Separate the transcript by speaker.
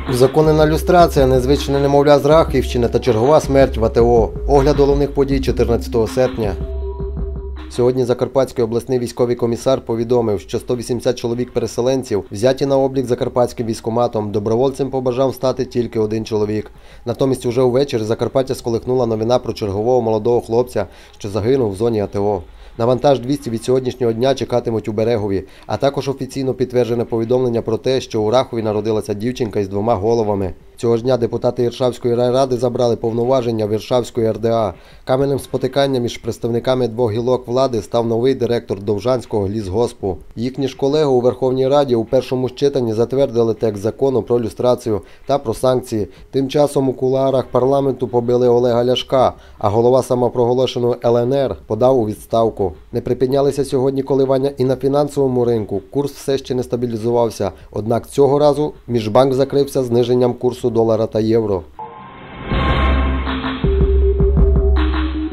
Speaker 1: Узаконена люстрація, незвичне немовля з Рахівщини та чергова смерть в АТО. Огляд головних подій 14 серпня. Сьогодні Закарпатський обласний військовий комісар повідомив, що 180 чоловік-переселенців взяті на облік Закарпатським військкоматом. Добровольцем побажав стати тільки один чоловік. Натомість уже увечері Закарпаття сколихнула новина про чергового молодого хлопця, що загинув в зоні АТО. На вантаж 200 від сьогоднішнього дня чекатимуть у Берегові, а також офіційно підтверджене повідомлення про те, що у Рахові народилася дівчинка із 2 головами. Цього ж дня депутати Іршавської райради забрали повноваження в Іршавської РДА. Каменем спотикання між представниками 2 гілок влади став новий директор Довжанського лісгоспу. Їхні ж колеги у Верховній Раді у першому ж читанні затвердили текст закону про люстрацію та про санкції. Тим часом у кулуарах парламенту побили Олега Ляшка, а голова самопроголошеної ЛНР подав у відставку. Не припинялися сьогодні коливання і на фінансовому ринку. Курс все ще не стабілізувався. Однак цього разу міжбанк закрився зниженням курсу долара та євро.